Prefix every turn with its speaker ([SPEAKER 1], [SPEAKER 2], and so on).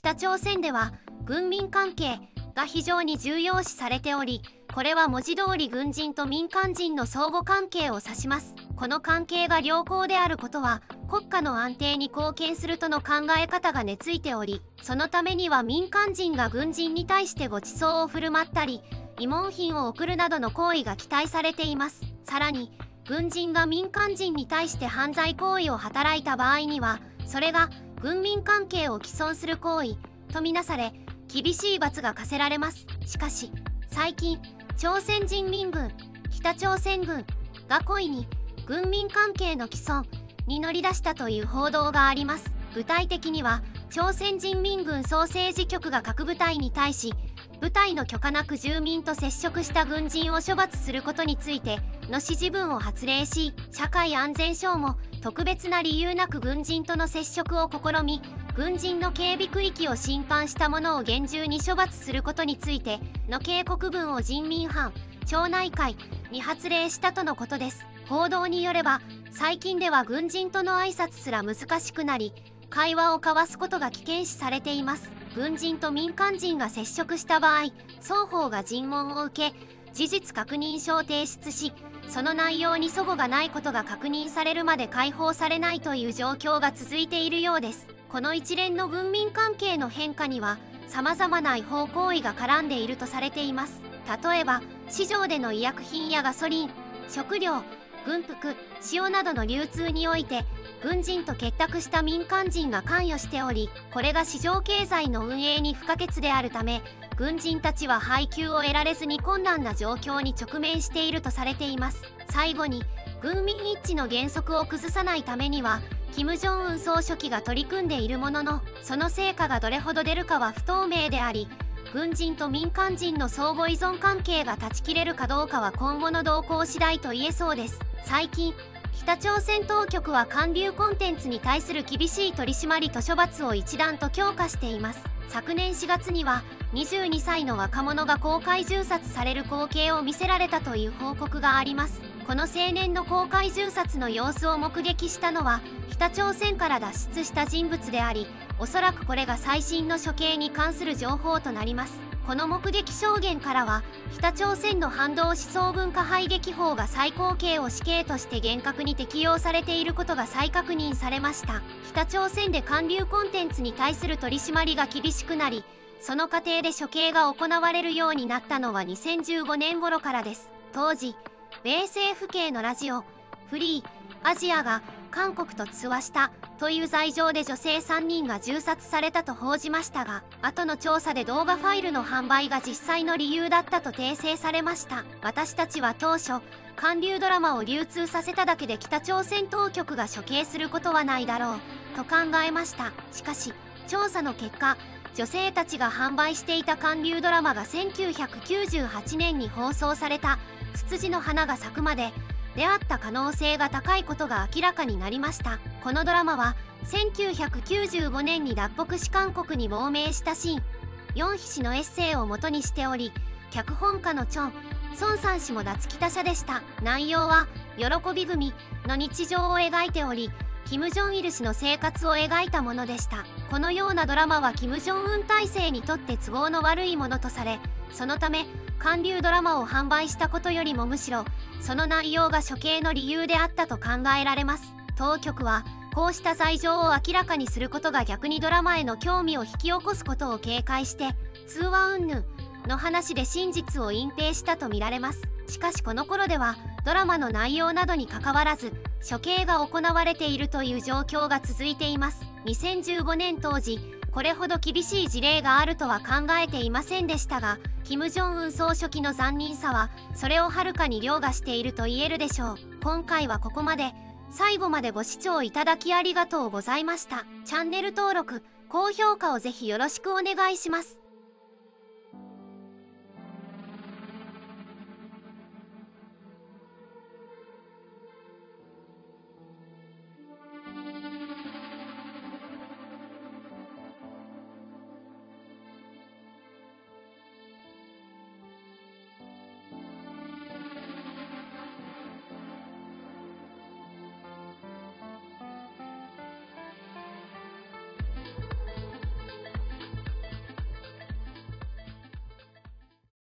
[SPEAKER 1] 北朝鮮では軍民関係が非常に重要視されており、これは文字通り軍人と民間人の相互関係を指します。この関係が良好であることは国家の安定に貢献するとの考え方が根付いており、そのためには民間人が軍人に対してご馳走を振る舞ったり慰問品を送るなどの行為が期待されています。さらに軍人が民間人に対して犯罪行為を働いた場合には、それが軍民関係を毀損する行為とみなされ、厳しい罰が課せられます。しかし最近、朝鮮人民軍、北朝鮮軍が故意に軍民関係の毀損に乗り出したという報道があります。具体的には朝鮮人民軍総政治局が各部隊に対し、部隊の許可なく住民と接触した軍人を処罰することについての指示文を発令し、社会安全省も特別な理由なく軍人との接触を試み、軍人の警備区域を侵犯した者を厳重に処罰することについての警告文を人民班町内会に発令したとのことです。報道によれば、最近では軍人との挨拶すら難しくなり、会話を交わすことが危険視されています。軍人と民間人が接触した場合、双方が尋問を受け、事実確認書を提出し、その内容に齟齬がないことが確認されるまで解放されないという状況が続いているようです。この一連の軍民関係の変化には様々な違法行為が絡んでいるとされています。例えば市場での医薬品やガソリン、食料、軍服、塩などの流通において軍人と結託した民間人が関与しており、これが市場経済の運営に不可欠であるため、軍人たちは配給を得られずに困難な状況に直面しているとされています。最後に、軍民一致の原則を崩さないためには金正恩総書記が取り組んでいるものの、その成果がどれほど出るかは不透明であり、軍人と民間人の相互依存関係が断ち切れるかどうかは今後の動向次第と言えそうです。最近、北朝鮮当局は韓流コンテンツに対する厳しい取り締まりと処罰を一段と強化しています。昨年4月には22歳の若者が公開銃殺される光景を見せられたという報告があります。この青年の公開銃殺の様子を目撃したのは北朝鮮から脱出した人物であり、おそらくこれが最新の処刑に関する情報となります。この目撃証言からは、北朝鮮の反動思想文化排撃法が最高刑を死刑として厳格に適用されていることが再確認されました。北朝鮮で韓流コンテンツに対する取り締まりが厳しくなり、その過程で処刑が行われるようになったのは2015年頃からです。当時、米政府系のラジオ、フリーアジアが韓国と通話したという罪状で女性3人が銃殺されたと報じましたが、後の調査で動画ファイルの販売が実際の理由だったと訂正されました。私たちは当初、韓流ドラマを流通させただけで北朝鮮当局が処刑することはないだろうと考えました。しかし、調査の結果、女性たちが販売していた韓流ドラマが1998年に放送されたツツジの花が咲くまでであった可能性が高いことが明らかになりました。このドラマは1995年に脱北し韓国に亡命したシン・ヨンヒ氏のエッセイを元にしており、脚本家のチョン・ソンさん氏も脱北者でした。内容は喜び組の日常を描いており、キム・ジョンイル氏の生活を描いたものでした。このようなドラマはキム・ジョンウン体制にとって都合の悪いものとされ、そのため韓流ドラマを販売したことよりもむしろその内容が処刑の理由であったと考えられます。当局はこうした罪状を明らかにすることが逆にドラマへの興味を引き起こすことを警戒して、通話云々の話で真実を隠蔽したとみられます。しかしこの頃ではドラマの内容などにかかわらず処刑が行われているという状況が続いています。2015年当時、これほど厳しい事例があるとは考えていませんでしたが、金正恩総書記の残忍さはそれをはるかに凌駕していると言えるでしょう。今回はここまで。最後までご視聴いただきありがとうございました。チャンネル登録、高評価をぜひよろしくお願いします。